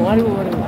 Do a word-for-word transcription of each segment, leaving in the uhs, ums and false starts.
Mari Bu, mari Bu.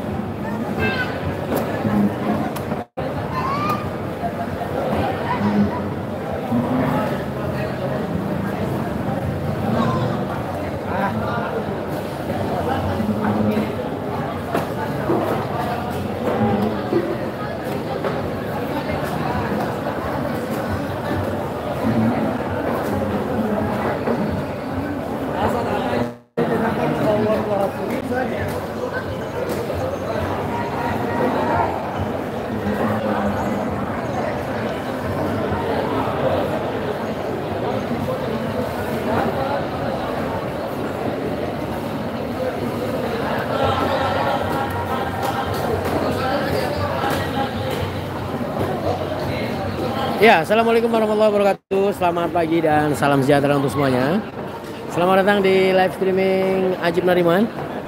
Ya, assalamualaikum warahmatullahi wabarakatuh. Selamat pagi dan salam sejahtera untuk semuanya. Selamat datang di live streaming Ajib Nariman.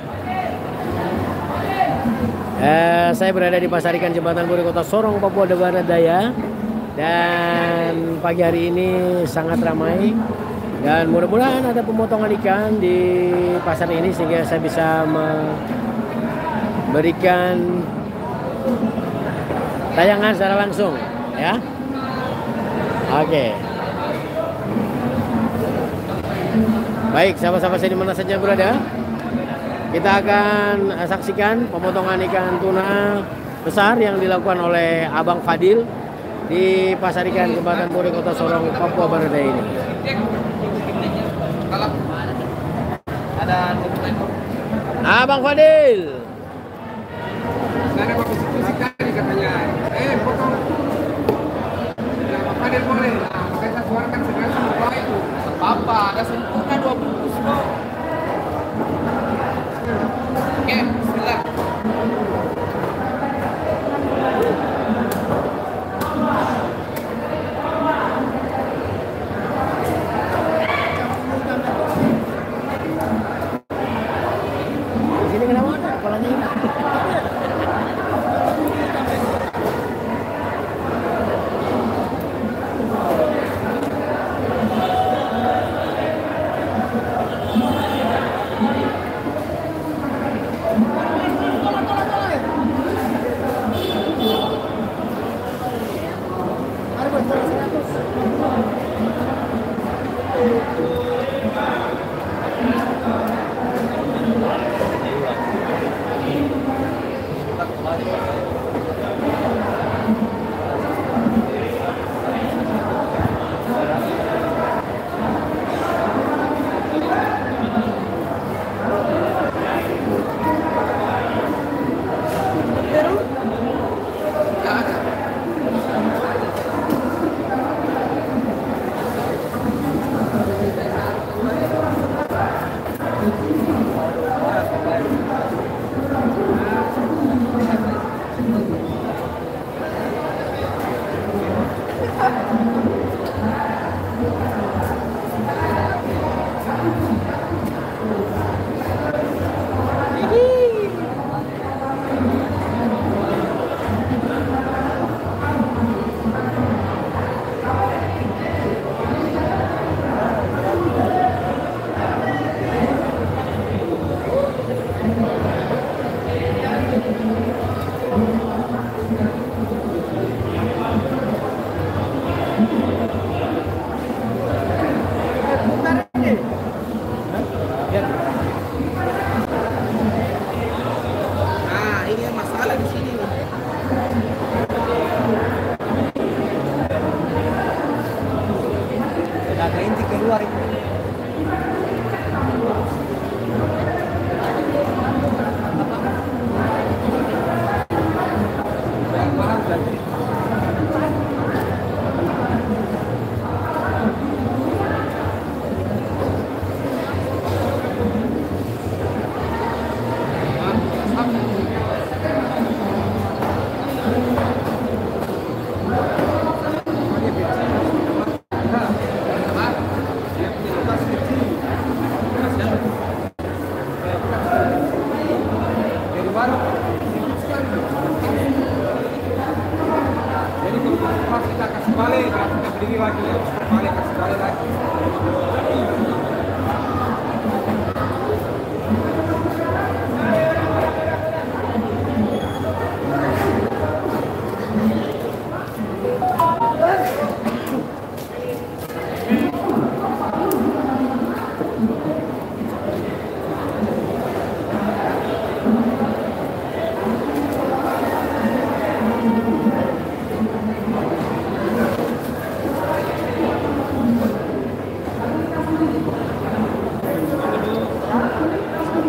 Eh, saya berada di Pasar Ikan Jembatan Puri, Kota Sorong, Papua Barat Daya. Dan pagi hari ini sangat ramai. Dan mudah-mudahan ada pemotongan ikan di pasar ini sehingga saya bisa memberikan tayangan secara langsung, ya. Oke. Baik, sahabat-sahabat saya di mana saja berada, kita akan saksikan pemotongan ikan tuna besar yang dilakukan oleh Abang Fadil di Pasar Ikan Jembatan Puri, Kota Sorong, Papua Barat Daya ini. Abang Fadil. Sana bagus itu sekali katanya. Eh, potong. Fadil boleh. Nah, makanya saya suarakan segala semua itu. Apa? Ada sentuhnya dua bungkus kok. Oke, bismillah. Di sini kenapa? Kepalanya ini.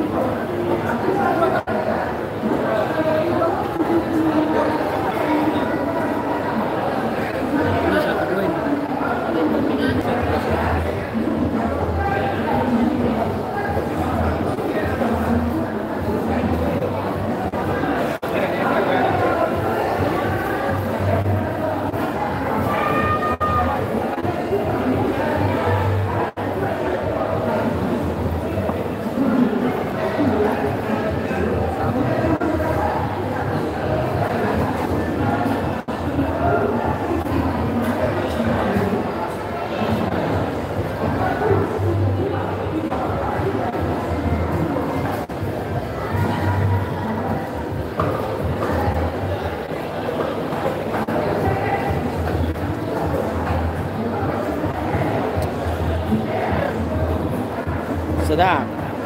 Sedap.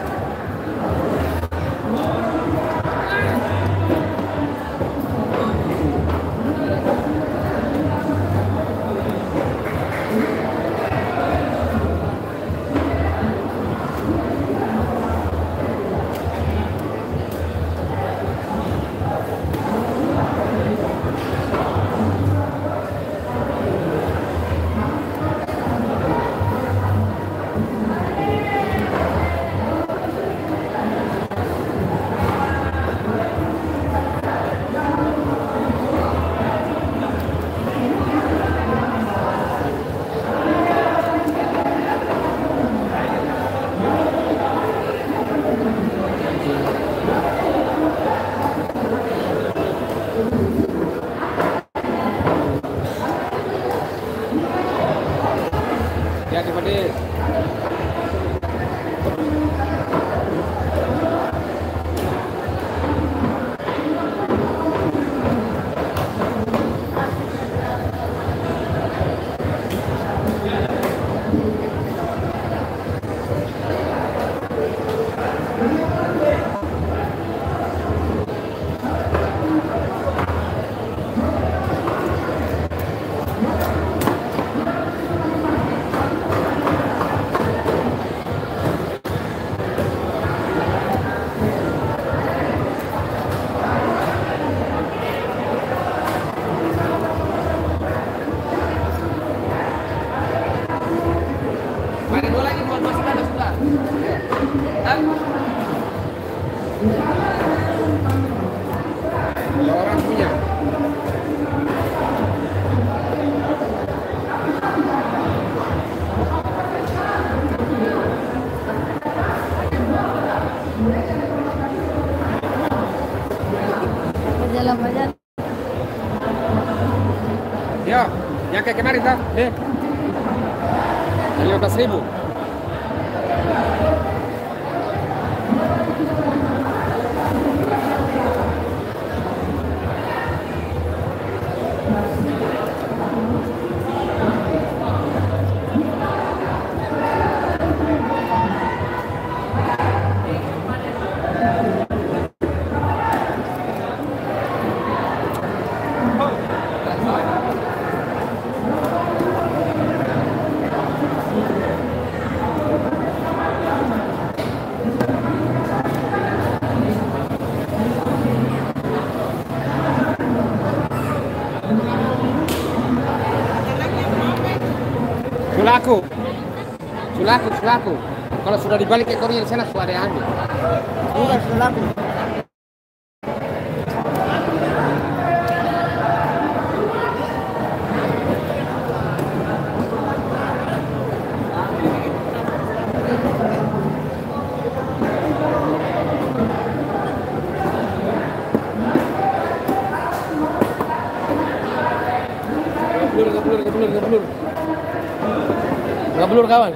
Ya, pedes. Ada dua lagi buat masuk ada sudah. Dan kalau orang punya. Jalan banyak. Yo, yang kayak kemarin tak? Deh. lima belas ribu. Sulaku, sulaku, sulaku. Kalau sudah dibalik ekornya di sana sudah ada yang ambil. Bukan selaku. Ngeblur, ngeblur, ngeblur, ngeblur. Ngeblur kawan.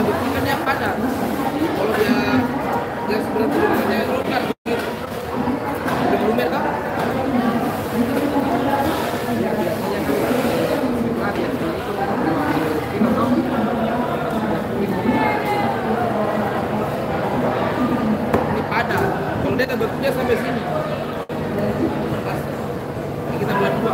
Kan dia padat. Kalau dia dia sebenarnya turunan longgar begitu. Dia lumer kan? Ya biasanya kan lari itu kilo dong. Ini padat. Kalau dia tak bentuknya sampai sini. Ini kita buat dua.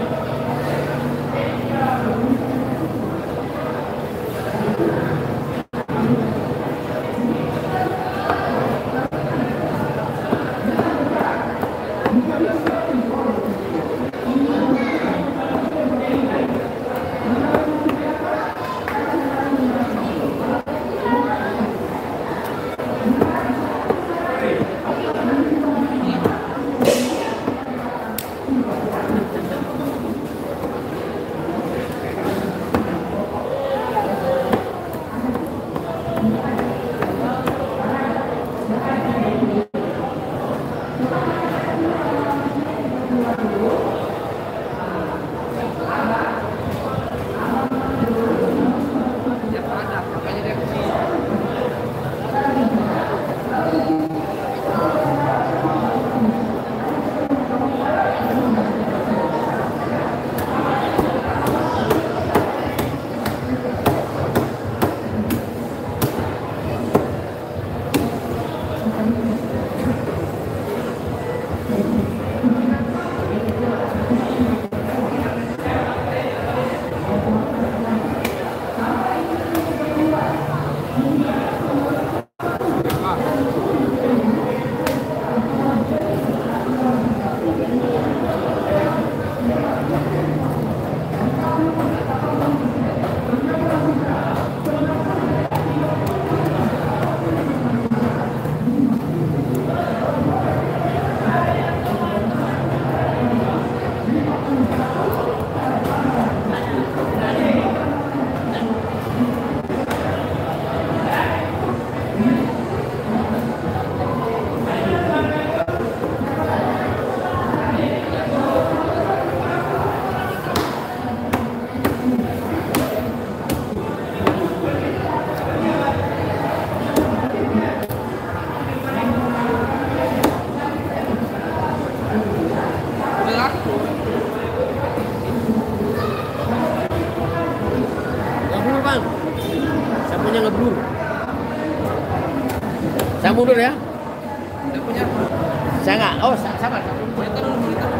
Saya mundur ya. Saya punya. Saya nggak. Oh, sabar. Monitor dulu, monitor.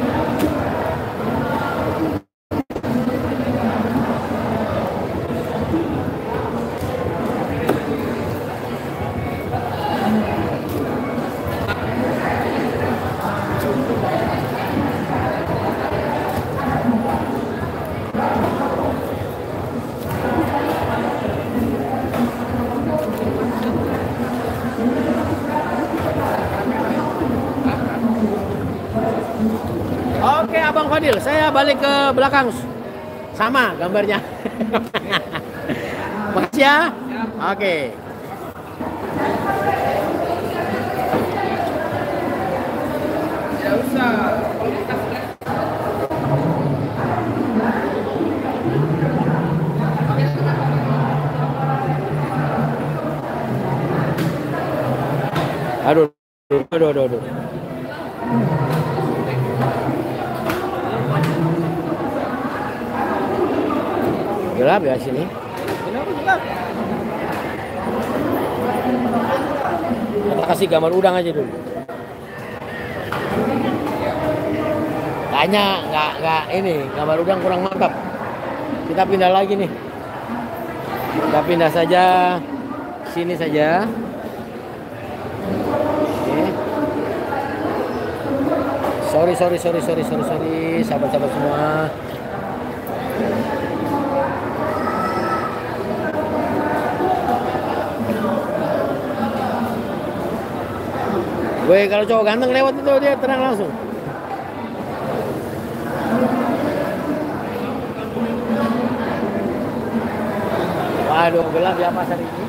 Oke, Abang Fadil, saya balik ke belakang. Sama gambarnya. Makasih ya. Oke. Ya usah. Aduh, aduh, aduh, aduh. Gelap ya sini. Kita kasih gambar udang aja dulu. Kayaknya nggak nggak ini gambar udang kurang mantap. Kita pindah lagi nih. Kita pindah saja sini saja. Oke. Sorry sorry sorry sorry sorry sorry sahabat-sahabat semua. Weh, kalau cowok ganteng lewat itu dia tenang langsung. Waduh, gelap ya pasar ini.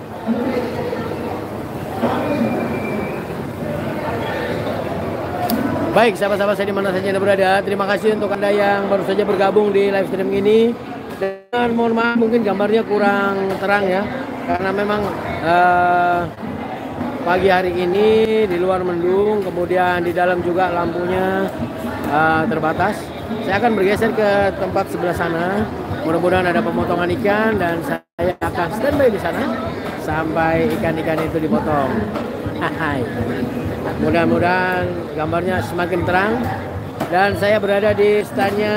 Baik, sahabat-sahabat saya di mana saja Anda berada, terima kasih untuk Anda yang baru saja bergabung di live stream ini. Dan mohon maaf mungkin gambarnya kurang terang ya. karena memang uh, pagi hari ini di luar mendung, kemudian di dalam juga lampunya uh, terbatas. Saya akan bergeser ke tempat sebelah sana. Mudah-mudahan ada pemotongan ikan dan saya akan standby di sana sampai ikan-ikan itu dipotong. Hai. Mudah-mudahan gambarnya semakin terang dan saya berada di standnya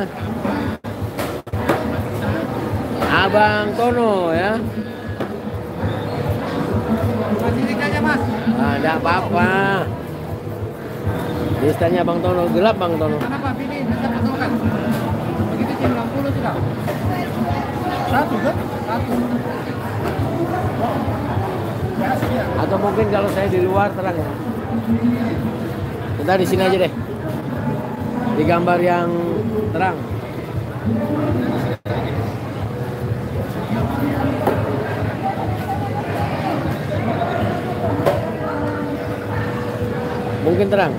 Abang Tono ya. Masih aja mas. Nah, enggak apa-apa. Di standnya Abang Tono, gelap Bang Tono. Kenapa pilih kita potongkan? Begitu jam enam puluh sudah. Satu kan? Satu. Atau mungkin kalau saya di luar terang ya. Kita di sini aja deh. Di gambar yang terang. Mungkin terang.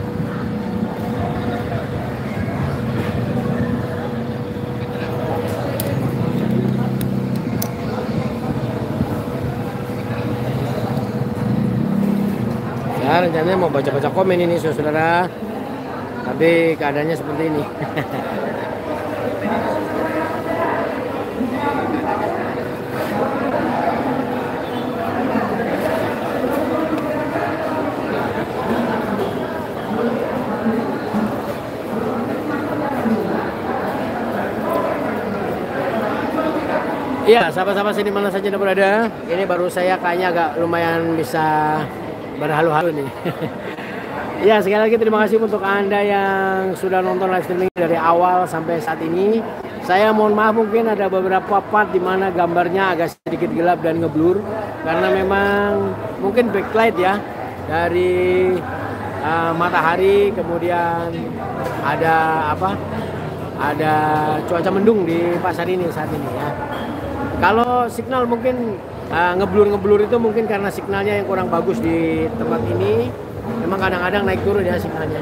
Saya rencananya mau baca-baca komen ini saudara, tapi keadaannya seperti ini. Iya, sahabat-sahabat sini mana saja berada. Ini baru saya kayaknya agak lumayan bisa berhalu-halu nih. Ya, sekali lagi terima kasih untuk Anda yang sudah nonton live streaming dari awal sampai saat ini. Saya mohon maaf mungkin ada beberapa part di mana gambarnya agak sedikit gelap dan ngeblur karena memang mungkin backlight ya dari uh, matahari, kemudian ada apa? Ada cuaca mendung di pasar ini saat ini ya. Kalau signal mungkin uh, ngeblur-ngeblur itu mungkin karena signalnya yang kurang bagus di tempat ini. Memang kadang-kadang naik turun ya signalnya.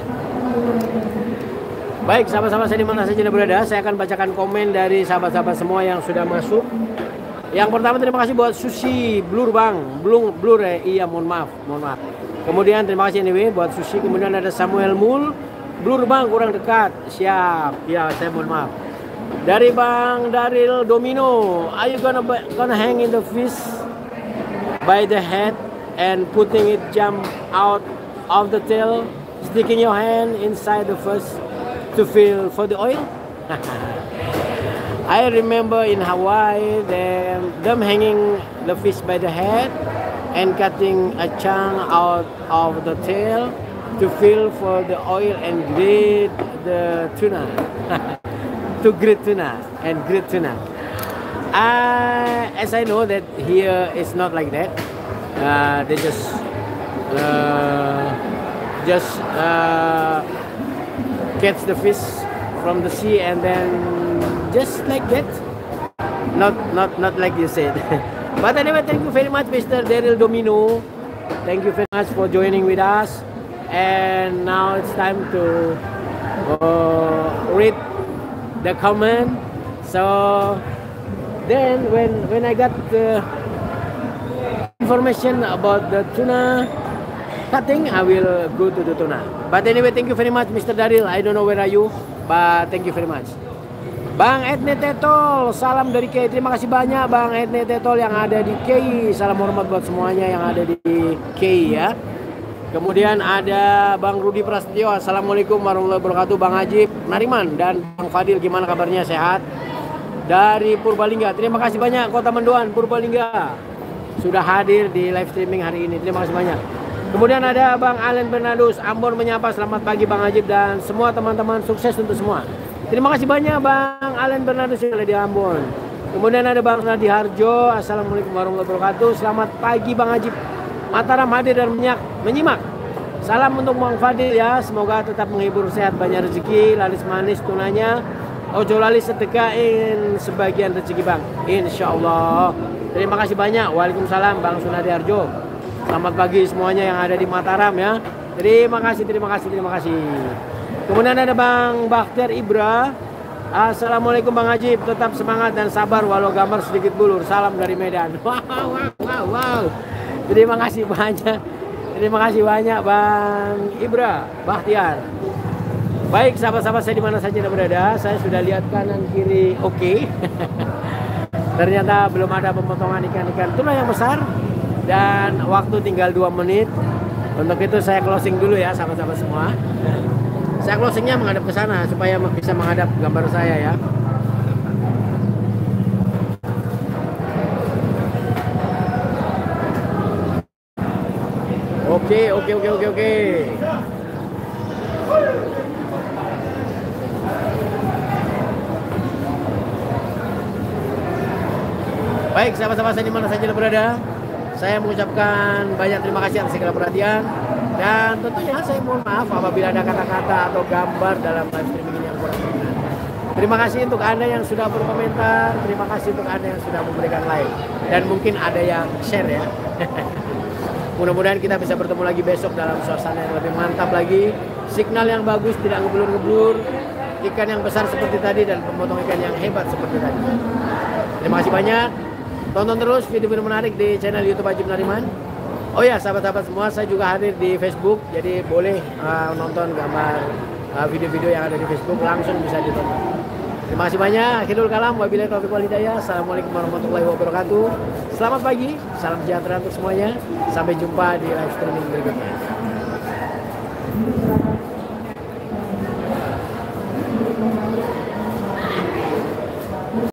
Baik, sahabat-sahabat saya di mana saja berada, saya akan bacakan komen dari sahabat-sahabat semua yang sudah masuk. Yang pertama terima kasih buat Sushi Blur Bang, Blur Blur ya, iya mohon maaf, mohon maaf. Kemudian terima kasih anyway buat Sushi, kemudian ada Samuel Mul, Blur Bang kurang dekat, siap, ya saya mohon maaf. Dari Bang Daril Domino, are you gonna gonna hang in the fish by the head and putting it jump out of the tail, sticking your hand inside the fish to feel for the oil? I remember in Hawaii them, them hanging the fish by the head and cutting a chunk out of the tail to feel for the oil and grate the tuna. To grate tuna and grate tuna. Uh, as I know that here it's not like that. Uh, they just uh, just uh, catch the fish from the sea and then just like that. Not not not like you said. But anyway, thank you very much, Mister Daryl Domino. Thank you very much for joining with us. And now it's time to uh, read the comment. So then when when I got the information about the tuna cutting, I will go to the tuna. But anyway, thank you very much, Mister Daryl. I don't know where are you, but thank you very much. Bang Edne Tetol, salam dari K I. Terima kasih banyak Bang Edne Tetol yang ada di K I. Salam hormat buat semuanya yang ada di K I ya. Kemudian ada Bang Rudi Prasetyo, assalamualaikum warahmatullahi wabarakatuh. Bang Ajib Nariman dan Bang Fadil, gimana kabarnya, sehat? Dari Purbalingga, terima kasih banyak Kota Mendoan Purbalingga sudah hadir di live streaming hari ini, terima kasih banyak. Kemudian ada Bang Alen Bernardus, Ambon menyapa, selamat pagi Bang Ajib dan semua teman-teman, sukses untuk semua. Terima kasih banyak Bang Alen Bernardus yang ada di Ambon. Kemudian ada Bang Nadi Harjo, assalamualaikum warahmatullahi wabarakatuh. Selamat pagi Bang Ajib, Mataram hadir dan menyak, menyimak. Salam untuk Bang Fadil ya, semoga tetap menghibur, sehat, banyak rezeki, laris manis tunanya. Ojo lali sedekain sebagian rezeki Bang, insya Allah. Terima kasih banyak. Waalaikumsalam Bang Sunadi Harjo. Selamat pagi semuanya yang ada di Mataram ya. Terima kasih, terima kasih, terima kasih. Kemudian ada Bang Bakhtiar Ibra. Assalamualaikum Bang Ajib, tetap semangat dan sabar walau gambar sedikit bulur. Salam dari Medan. Wow, wow, wow, wow. Terima kasih banyak. Terima kasih banyak Bang Ibra Bahtiar. Baik, sahabat-sahabat saya di mana saja Anda berada, saya sudah lihat kanan kiri oke. Okay. Ternyata belum ada pemotongan ikan-ikan tuna yang besar dan waktu tinggal dua menit. Untuk itu saya closing dulu ya sahabat-sahabat semua. Saya closingnya menghadap ke sana supaya bisa menghadap gambar saya ya. Oke, oke, oke, oke, oke. Baik, sahabat-sahabat saya di mana saja Anda berada, saya mengucapkan banyak terima kasih atas segala perhatian dan tentunya saya mohon maaf apabila ada kata-kata atau gambar dalam live streaming ini yang kurang berkenan. Terima kasih untuk Anda yang sudah berkomentar, terima kasih untuk Anda yang sudah memberikan like dan mungkin ada yang share ya. Mudah-mudahan kita bisa bertemu lagi besok dalam suasana yang lebih mantap lagi, signal yang bagus, tidak ngeblur-ngeblur, ikan yang besar seperti tadi dan pemotong ikan yang hebat seperti tadi. Terima kasih banyak. Tonton terus video-video menarik di channel YouTube Ajib Nariman. Oh ya, sahabat-sahabat semua, saya juga hadir di Facebook, jadi boleh uh, nonton gambar video-video uh, yang ada di Facebook, langsung bisa ditonton. Terima kasih banyak. Akhirul kalam, wabillahi taufiq wal hidayah. Assalamualaikum warahmatullahi wabarakatuh. Selamat pagi, salam sejahtera untuk semuanya. Sampai jumpa di live streaming berikutnya.